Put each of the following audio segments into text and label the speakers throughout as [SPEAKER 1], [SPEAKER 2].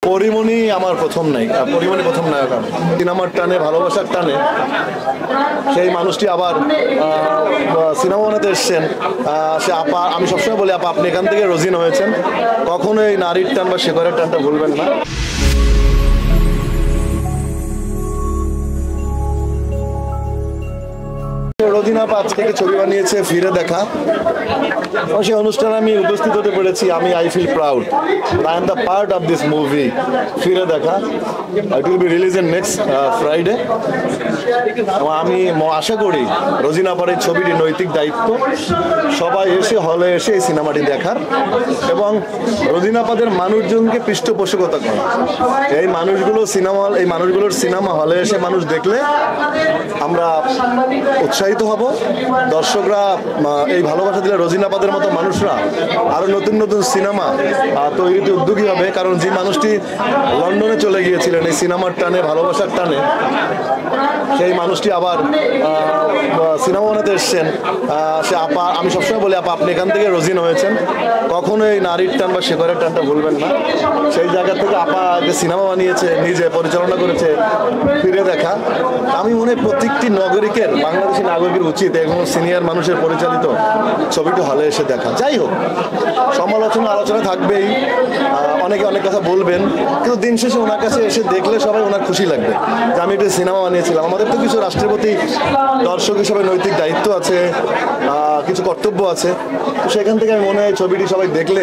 [SPEAKER 1] পরিমণি আমার প্রথম নায়িকা, পরিমণি প্রথম নায়ক। সিনেমার টানে, ভালোবাসার টানে সেই মানুষটি আবার সিনেমা বানাতে এসছেন। সে আপা, আমি সবসময় বলি আপা আপনি এখান থেকে রোজিন হয়েছেন, কখনো এই নারীর টান বা শেখরের টানটা ভুলবেন না। রোজিনা আপা আজ থেকে ছবি বানিয়েছে ফিরে দেখা, সেই অনুষ্ঠানে আমি উপস্থিত হতে পেরেছি। আমি I feel proud, I am the part of this movie ফিরে দেখা। It will be release in next Friday. আমি আশা করি রোজিনা আপার এই ছবিটি নৈতিক দায়িত্ব সবাই এসে হলে এসে এই সিনেমাটি দেখার এবং রোজিনা আপাদের মানুষজনকে পৃষ্ঠপোষকতা করা। এই মানুষগুলোর সিনেমা হলে এসে মানুষ দেখলে আমরা উৎসাহিত হব। দর্শকরা এই ভালোবাসা দিলে রোজিনা আপাদের মতো মানুষরা আরো নতুন নতুন সিনেমা তৈরিতে উদ্যোগী হবে। কারণ যে মানুষটি লন্ডনে চলে গিয়েছিলেন এই সিনেমার টানে, ভালোবাসার টানে, সেই মানুষটি আবার সিনেমা বানাতে এসছেন। সে আপা, আমি সবসময় বলি আপা আপনি এখান থেকে রোজিন হয়েছেন, কখনো এই নারীর টান বা শেখরের টানটা ভুলবেন না। সেই জায়গা থেকে আপা যে সিনেমা বানিয়েছে, নিজে পরিচালনা করেছে ফিরে দেখা, আমি মনে হয় প্রত্যেকটি নাগরিকের, বাংলাদেশি নাগরিকের উচিত এবং সিনিয়র মানুষের পরিচালিত ছবিটি হলে এসে দেখা। যাই হোক, সমালোচনা আলোচনা থাকবেই, অনেকে অনেক কথা বলবেন, কিন্তু দিন শেষে ওনার কাছে এসে দেখলে সবাই ওনার খুশি লাগবে যে আমি একটা সিনেমা বানিয়েছিলাম। আমাদের তো কিছু রাষ্ট্রের প্রতি দর্শক হিসেবে নৈতিক দায়িত্ব আছে, কিছু কর্তব্য আছে। তো সেখান থেকে আমি মনে হয় ছবিটি সবাই দেখলে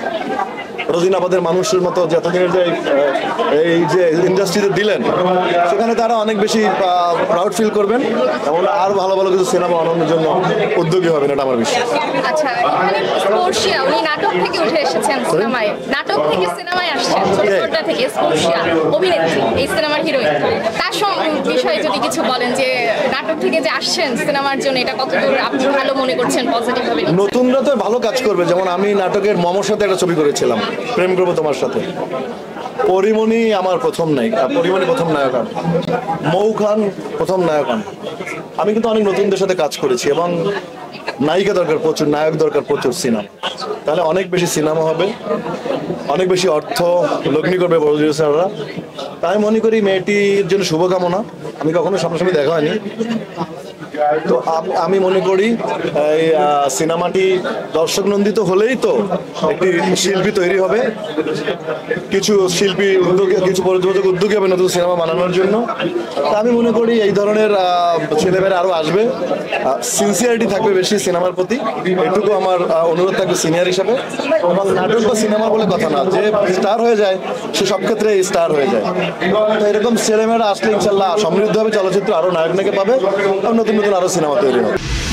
[SPEAKER 1] রোজিনা আপাদের মানুষের মতো যতদিনের যে এই যে ইন্ডাস্ট্রিতে দিলেন, সেখানে তারা অনেক বেশি প্রাউড ফিল করবেন এবং আরো ভালো ভালো কিছু সিনেমা বানানোর জন্য উদ্যোগী হবেন, এটা আমার বিশ্বাস।
[SPEAKER 2] আচ্ছা, স্পর্শিয়া উনি নাটক থেকে উঠে এসেছেন সিনেমায়, নাটক থেকে সিনেমায় আসছেন, ছোটটা থেকে স্পর্শিয়া অভিনেত্রী, এই সিনেমার হিরোইন। তার বিষয়ে যদি কিছু বলেন যে নাটক থেকে যে আসছেন সিনেমার জন্য, এটা কতদূর আপনি ভালো মনে করছেন, পজিটিভ ভাবে?
[SPEAKER 1] নতুনরা তো ভালো কাজ করবে, যেমন আমি নাটকের মমর সাথে একটা ছবি করেছিলাম, প্রেম করবো তোমার সাথে। পরিমণি আমার প্রথম নায়িকা, পরিমণি প্রথম নায়ক। মৌ খান প্রথম নায়ক। আমি কিন্তু অনেক নতুনদের সাথে কাজ করেছি এবং নায়িকা দরকার প্রচুর, নায়ক দরকার প্রচুর সিনেমা। তাহলে অনেক বেশি সিনেমা হবে, অনেক বেশি অর্থ লগ্নি করবে প্রডিউসাররা। তাই মনে করি মেয়েটির জন্য শুভকামনা। আমি কখনো সামনাসামনি দেখা হয়নি, তো আমি মনে করি এই সিনেমাটি দর্শক নন্দিত হলেই তো একটি শিল্পী তৈরি হবে, কিছু শিল্পী উদ্যোগে, কিছু প্রযোজক উদ্যোগী হবে নতুন সিনেমা বানানোর জন্য। তা আমি মনে করি এই ধরনের ছেলেমেয়েরা আরো আসবে, সিনসিয়ারিটি থাকবে বেশি সিনেমার প্রতি, এটুকু আমার অনুরোধ থাকবে সিনিয়র হিসাবে। এবং নাটক বা সিনেমা বলে কথা না, যে স্টার হয়ে যায় সে সব ক্ষেত্রে স্টার হয়ে যায়। তো এরকম ছেলেমেয়েরা আসলে ইনশাল্লাহ সমৃদ্ধ হবে চলচ্চিত্র, আরো নায়ক নায়িকা পাবে এবং নতুন নতুন আরো সিনেমা তৈরি হবে।